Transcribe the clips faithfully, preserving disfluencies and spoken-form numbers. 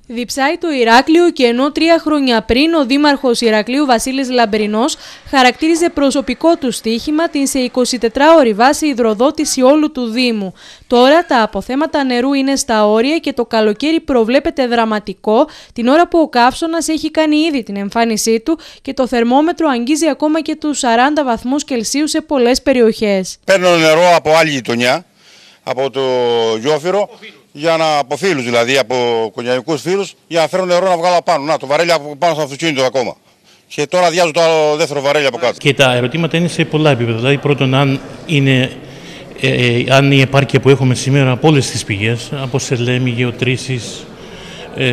Διψάει το Ηράκλειο και ενώ τρία χρόνια πριν ο δήμαρχος Ηρακλείου Βασίλης Λαμπρινός χαρακτήριζε προσωπικό του στοίχημα την σε εικοσιτετράωρη βάση υδροδότηση όλου του Δήμου. Τώρα τα αποθέματα νερού είναι στα όρια και το καλοκαίρι προβλέπεται δραματικό, την ώρα που ο καύσωνας έχει κάνει ήδη την εμφάνισή του και το θερμόμετρο αγγίζει ακόμα και τους σαράντα βαθμούς Κελσίου σε πολλές περιοχές. Παίρνω νερό από άλλη γειτονιά, από το Γιόφυρο. Για να από φίλους, δηλαδή από οικογενειακούς φίλους, για να φέρω νερό να βγάλω πάνω. Να, το βαρέλι από πάνω στο αυτοκίνητο ακόμα. Και τώρα αδειάζω το άλλο δεύτερο βαρέλι από κάτω. Και τα ερωτήματα είναι σε πολλά επίπεδα. Δηλαδή, πρώτον, αν, είναι, ε, ε, αν η επάρκεια που έχουμε σήμερα από όλες τις πηγές, από σελέμι, γεωτρήσεις, ε,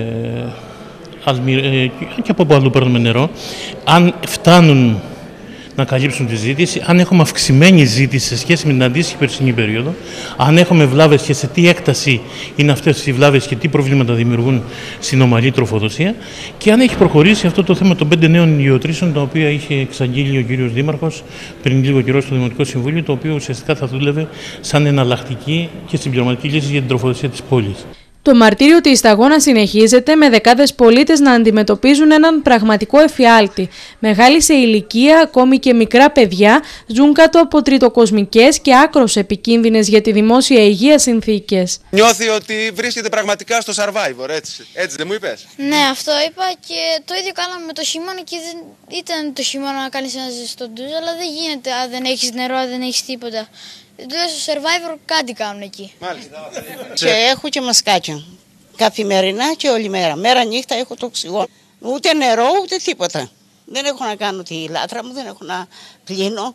αλμυ, ε, και από αλλού παίρνουμε νερό, αν φτάνουν να καλύψουν τη ζήτηση, αν έχουμε αυξημένη ζήτηση σε σχέση με την αντίστοιχη περσινή περίοδο, αν έχουμε βλάβες και σε τι έκταση είναι αυτές οι βλάβες και τι προβλήματα δημιουργούν στην ομαλή τροφοδοσία, και αν έχει προχωρήσει αυτό το θέμα των πέντε νέων γεωτρήσεων, τα οποία είχε εξαγγείλει ο κύριος Δήμαρχος πριν λίγο καιρό στο Δημοτικό Συμβούλιο, το οποίο ουσιαστικά θα δούλευε σαν εναλλακτική και συμπληρωματική λύση για την τροφοδοσία της πόλης. Το μαρτύριο της σταγόνα συνεχίζεται με δεκάδες πολίτες να αντιμετωπίζουν έναν πραγματικό εφιάλτη. Μεγάλοι σε ηλικία, ακόμη και μικρά παιδιά, ζουν κάτω από τριτοκοσμικές και άκρως επικίνδυνες για τη δημόσια υγεία συνθήκες. Νιώθει ότι βρίσκεται πραγματικά στο Survivor, έτσι, έτσι δεν μου είπες? Ναι, αυτό είπα και το ίδιο κάναμε με το χειμώνα και δεν ήταν το χειμώνα να κάνεις ένα ζεστό ντουζ, αλλά δεν γίνεται αν δεν έχεις νερό, αν δεν έχεις τίποτα. Δηλαδή στο Survivor κάτι κάνουν εκεί. Μάλιστα. Και έχω και μασκάκια. Καθημερινά και όλη μέρα. Μέρα νύχτα έχω το οξυγόνο. Ούτε νερό ούτε τίποτα. Δεν έχω να κάνω τη λάτρα μου, δεν έχω να πλύνω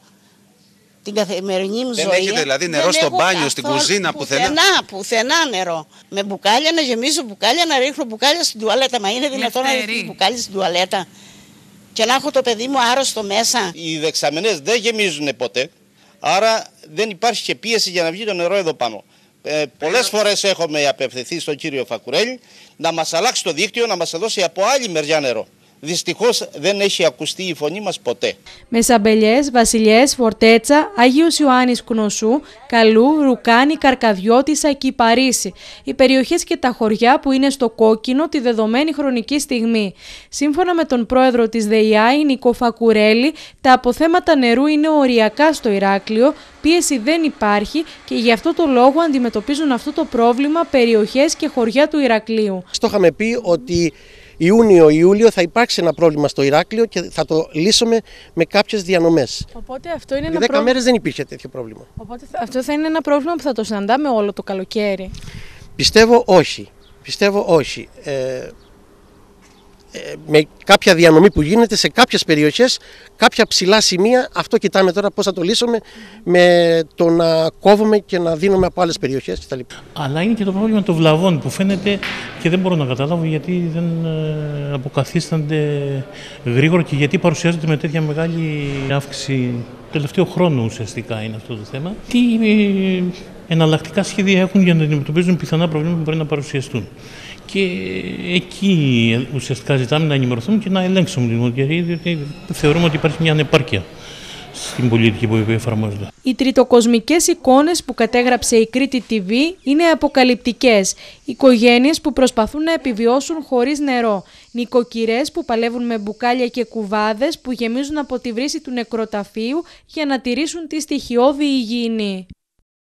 την καθημερινή μου δεν ζωή. Δεν έχετε δηλαδή νερό δεν στο μπάνιο, στην κουζίνα, πουθενά? Πουθενά, πουθενά νερό. Με μπουκάλια να γεμίζω μπουκάλια, να ρίχνω μπουκάλια στην τουαλέτα. Μα είναι δυνατόν να ρίχνω μπουκάλια στην τουαλέτα και να έχω το παιδί μου άρρωστο μέσα? Οι δεξαμενές δεν γεμίζουν ποτέ. Άρα δεν υπάρχει και πίεση για να βγει το νερό εδώ πάνω. Ε, πολλές φορές έχουμε απευθυνθεί στον κύριο Φακουρέλη να μας αλλάξει το δίκτυο, να μας δώσει από άλλη μεριά νερό. Δυστυχώς δεν έχει ακουστεί η φωνή μας ποτέ. Μεσαμπελιές, Βασιλιές, Φορτέτσα, Άγιος Ιωάννης Κνωσού, Καλού, Ρουκάνη, Καρκαδιώτισσα και Παρίσι. Οι περιοχές και τα χωριά που είναι στο κόκκινο τη δεδομένη χρονική στιγμή. Σύμφωνα με τον πρόεδρο της ΔΕΙΑΗ, Νίκο Φακουρέλη, τα αποθέματα νερού είναι οριακά στο Ηράκλειο, πίεση δεν υπάρχει και γι' αυτό το λόγο αντιμετωπίζουν αυτό το πρόβλημα περιοχές και χωριά του Ηρακλείου. Στο είχαμε πει ότι Ιούνιο-Ιούλιο θα υπάρξει ένα πρόβλημα στο Ηράκλειο και θα το λύσουμε με κάποιες διανομές. Οπότε αυτό είναι ένα δέκα πρόβλημα. μέρες δεν υπήρχε τέτοιο πρόβλημα. Οπότε αυτό θα είναι ένα πρόβλημα που θα το συναντάμε όλο το καλοκαίρι. Πιστεύω όχι. Πιστεύω όχι. Ε, ε, με κάποια διανομή που γίνεται σε κάποιες περιοχές, κάποια ψηλά σημεία, αυτό κοιτάμε τώρα πώς θα το λύσουμε, με το να κόβουμε και να δίνουμε από άλλες περιοχές κτλ. Αλλά είναι και το πρόβλημα των βλαβών που φαίνεται και δεν μπορώ να καταλάβω γιατί δεν αποκαθίστανται γρήγορα και γιατί παρουσιάζονται με τέτοια μεγάλη αύξηση. Τελευταίο χρόνο ουσιαστικά είναι αυτό το θέμα. Τι εναλλακτικά σχέδια έχουν για να αντιμετωπίζουν πιθανά προβλήματα που μπορεί να παρουσιαστούν. Και εκεί ουσιαστικά ζητάμε να ενημερωθούμε και να ελέγξουμε την δημοκρατία, διότι θεωρούμε ότι υπάρχει μια ανεπάρκεια στην πολιτική που εφαρμόζεται. Οι τριτοκοσμικές εικόνες που κατέγραψε η Κρήτη τι βι είναι αποκαλυπτικές. Οικογένειες που προσπαθούν να επιβιώσουν χωρίς νερό. Νοικοκυρές που παλεύουν με μπουκάλια και κουβάδες που γεμίζουν από τη βρύση του νεκροταφείου για να τηρήσουν τη στοιχειώδη υγιεινή.